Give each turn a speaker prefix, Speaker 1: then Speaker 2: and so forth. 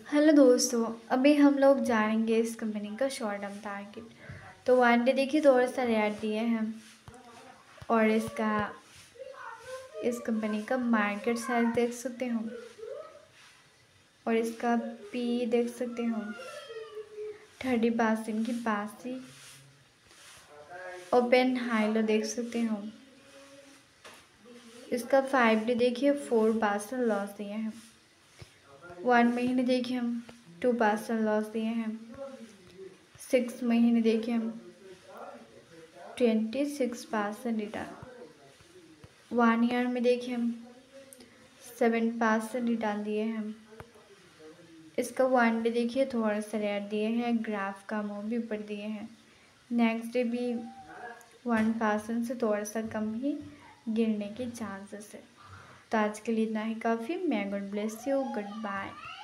Speaker 1: Hello दोस्तों, अभी हम लोग जानेंगे इस कंपनी का शॉर्ट टर्म टारगेट। तो वन डे देखिए थोड़ा सा रेट दिए हैं और इस कंपनी का मार्केट साइज देख सकते हो और इसका पी देख सकते हो 30% की पासी। ओपन हाई लो देख सकते हो। इसका 5 डे देखिए 4% लॉस दिए हैं। 1 महीने देखिए हम 2% लॉस दिए हैं। 6 महीने देखिए हम 26% रिटर्न। 1 ईयर में देखिए हम 7% रिटर्न दिए हैं। इसका 1 डे देखिए थोड़ा सा रेट दिए हैं, ग्राफ का मूव भी ऊपर दिए हैं। नेक्स्ट डे भी 1% से थोड़ा सा कम ही गिरने के चांसेस है। तो आज के लिए इतना ही काफ़ी। May God bless you, good bye.